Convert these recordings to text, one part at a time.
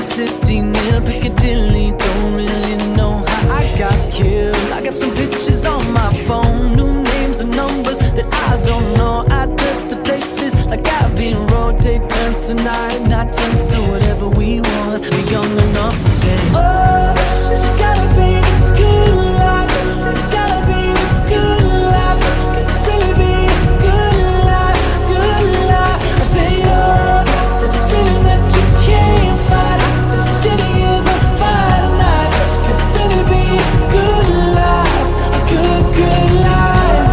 city near Piccadilly. Don't really know how I got here. I got some pictures on my phone, new names and numbers that I don't know. Address to places like Abbey Road. Take turns tonight, not turns to whatever we want. We're young enough to say, oh, this has gotta be the good life. This has gotta be the good life. This could really be the good life, good life. I say, oh, this feeling that you can't fight. The city is on fire tonight. This could really be a good life, a good, good life.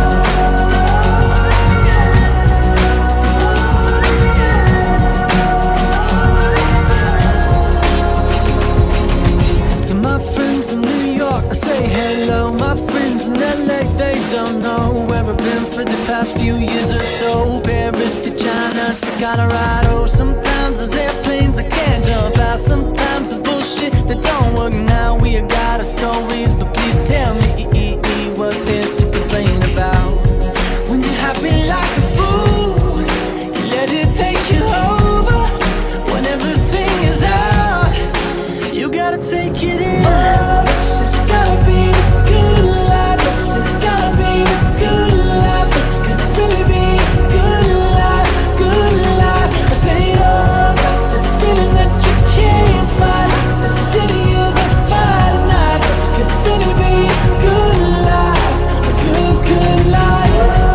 To my friends in New York, I say hello. My friends in LA, they don't know where I've been for the past few years or so. Paris to China to Colorado. Sometimes there's airplanes I can't jump out. Sometimes there's bullshit that don't work now. We got our stories, but please tell me what there's to complain about. When you're happy like a fool, you let it take you over. When everything is out, you gotta take it in. Oh, this has gotta be the good life. This has gotta be the good life. This could really be a good life, good life. I say, oh, this feeling that you can't fight. The city is on fire tonight. This could really be a good life, a good, good life.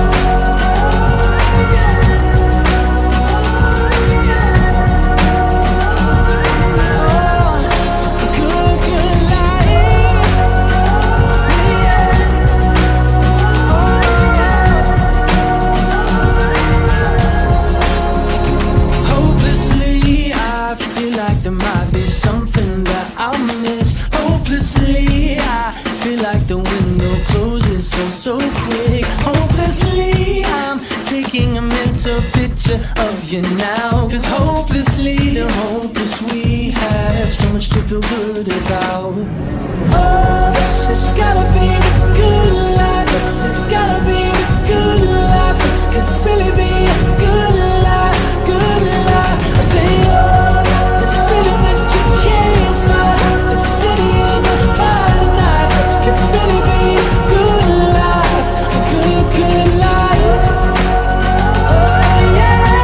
Hopelessly, I feel like there might be something that I'll miss. Hopelessly, I feel like the window closes so quick. Hopelessly, I'm taking a mental picture of you now. Cause hopelessly, the hopeless we have so much to feel good about. Oh, this has gotta be the good life. This has gotta be the good life. This could really be a good life, good life. I say, oh, this feeling that you can't fight. The city is on fire tonight. This could really be a good life, a good, good life. Oh yeah,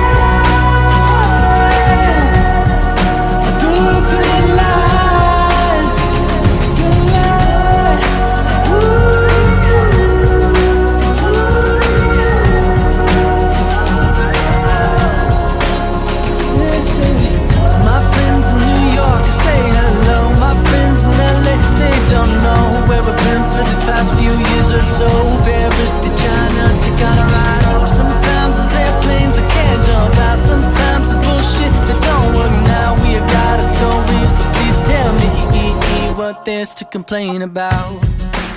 a good, good life, good life. Listen to my friends in New York, I say hello. My friends in LA, they don't know where I've been for the past few years or so. Paris to China to Colorado. Sometimes there's airplanes I can't jump out. Sometimes there's bullshit that don't work now. We got our stories, but please tell me what there's to complain about.